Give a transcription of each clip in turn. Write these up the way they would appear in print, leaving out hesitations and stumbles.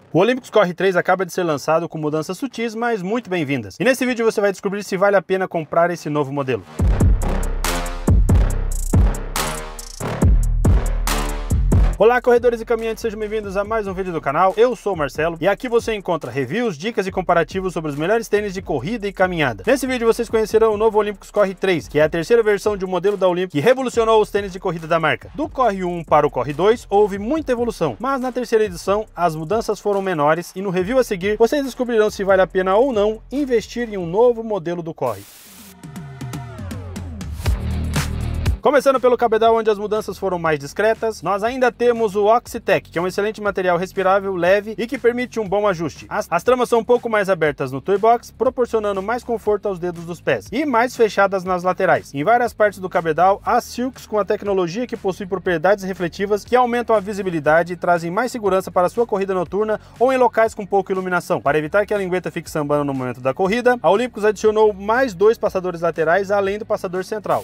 O Olympus Corre 3 acaba de ser lançado com mudanças sutis, mas muito bem-vindas. E nesse vídeo você vai descobrir se vale a pena comprar esse novo modelo. Olá, corredores e caminhantes, sejam bem-vindos a mais um vídeo do canal. Eu sou o Marcelo e aqui você encontra reviews, dicas e comparativos sobre os melhores tênis de corrida e caminhada. Nesse vídeo vocês conhecerão o novo Olympus Corre 3, que é a terceira versão de um modelo da Olympus que revolucionou os tênis de corrida da marca. Do Corre 1 para o Corre 2 houve muita evolução, mas na terceira edição as mudanças foram menores e no review a seguir vocês descobrirão se vale a pena ou não investir em um novo modelo do Corre. Começando pelo cabedal, onde as mudanças foram mais discretas, nós ainda temos o Oxitec, que é um excelente material respirável, leve e que permite um bom ajuste. As tramas são um pouco mais abertas no toe box, proporcionando mais conforto aos dedos dos pés, e mais fechadas nas laterais. Em várias partes do cabedal, há silks com a tecnologia que possui propriedades refletivas que aumentam a visibilidade e trazem mais segurança para a sua corrida noturna ou em locais com pouca iluminação. Para evitar que a lingueta fique sambando no momento da corrida, a Olympus adicionou mais 2 passadores laterais além do passador central.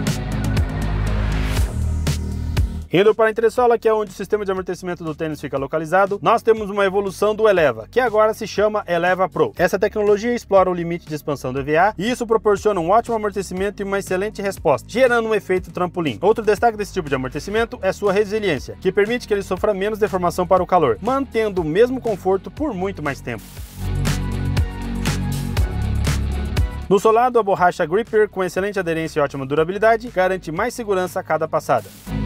Indo para a entressola, que é onde o sistema de amortecimento do tênis fica localizado, nós temos uma evolução do Eleva, que agora se chama Eleva Pro. Essa tecnologia explora o limite de expansão do EVA e isso proporciona um ótimo amortecimento e uma excelente resposta, gerando um efeito trampolim. Outro destaque desse tipo de amortecimento é sua resiliência, que permite que ele sofra menos deformação para o calor, mantendo o mesmo conforto por muito mais tempo. No solado, a borracha Gripper, com excelente aderência e ótima durabilidade, garante mais segurança a cada passada.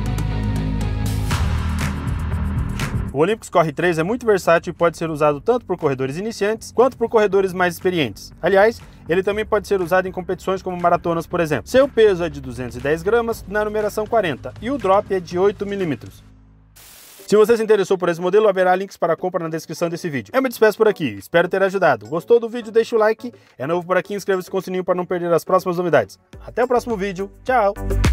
O Olympus Corre 3 é muito versátil e pode ser usado tanto por corredores iniciantes quanto por corredores mais experientes. Aliás, ele também pode ser usado em competições como maratonas, por exemplo. Seu peso é de 210 gramas na numeração 40 e o drop é de 8 mm. Se você se interessou por esse modelo, haverá links para compra na descrição desse vídeo. Eu me despeço por aqui, espero ter ajudado. Gostou do vídeo? Deixa o like, é novo por aqui, inscreva-se com o sininho para não perder as próximas novidades. Até o próximo vídeo, tchau!